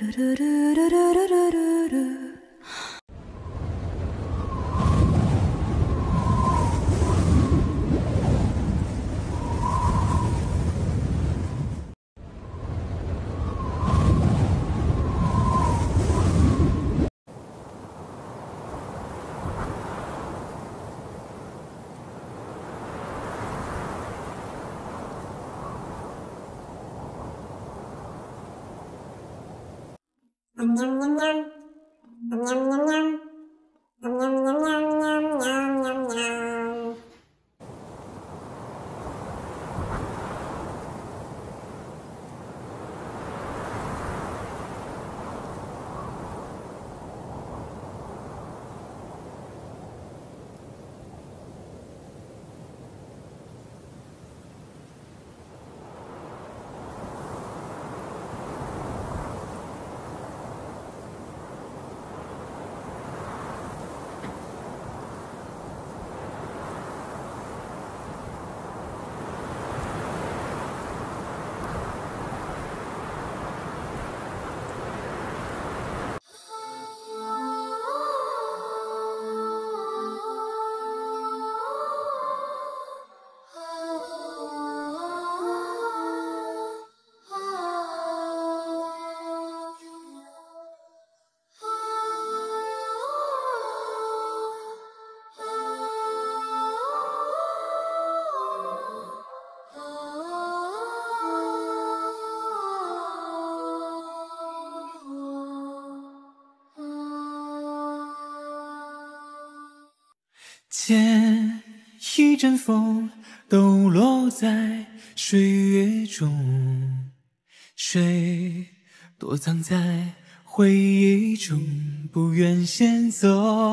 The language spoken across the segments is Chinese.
剪一阵风，抖落在水月中，水躲藏在回忆中，不愿先走。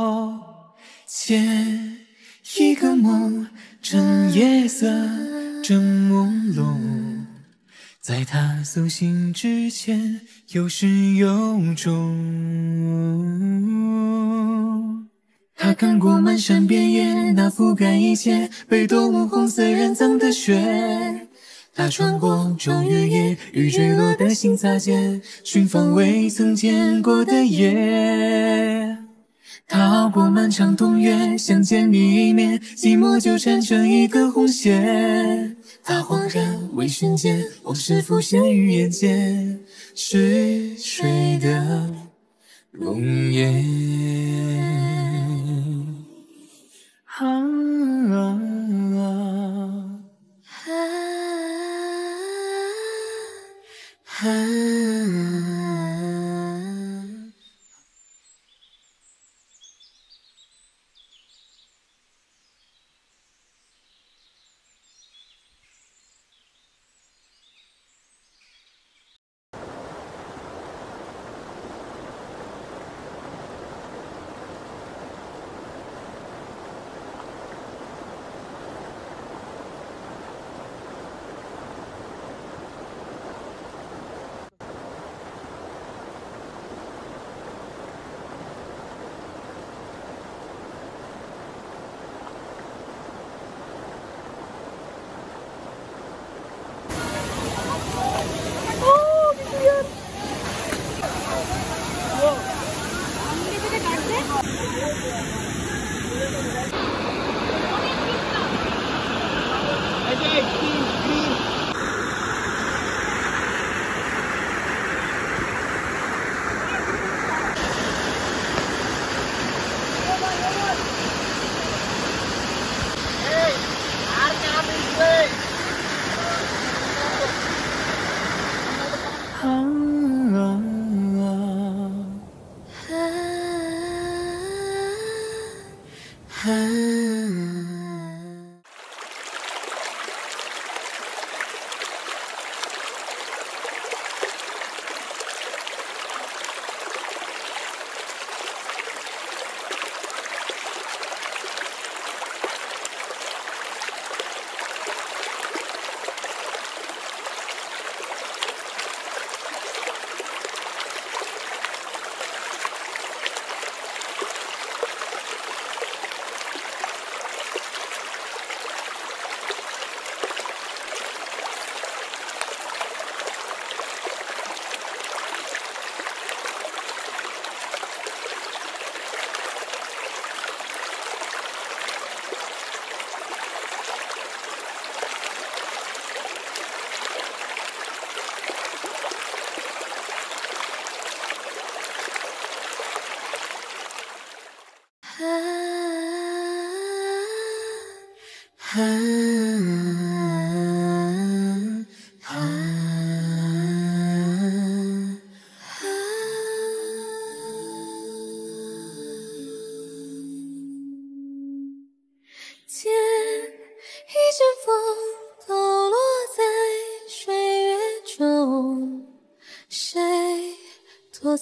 剪一个梦，趁夜色正朦胧，在他苏醒之前，有始有终。他看过漫山遍野，那覆盖一切被动物红色染脏的雪。他穿过终于夜，与坠落的星擦肩，寻访未曾见过的夜。他熬过漫长冬月，想见你一面，寂寞就缠成一个红线。他恍然为瞬间，往事浮现于眼前，是谁的容颜？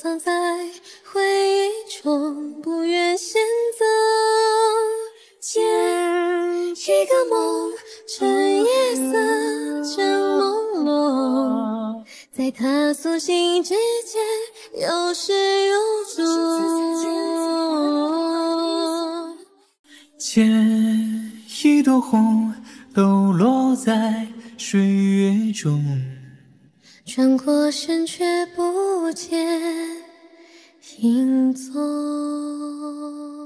藏在回忆中，不愿选择。借一个梦，趁夜色正朦胧，在他苏醒之前，有始有终。 借一朵红，抖落在水月中， 转过身却不见影踪。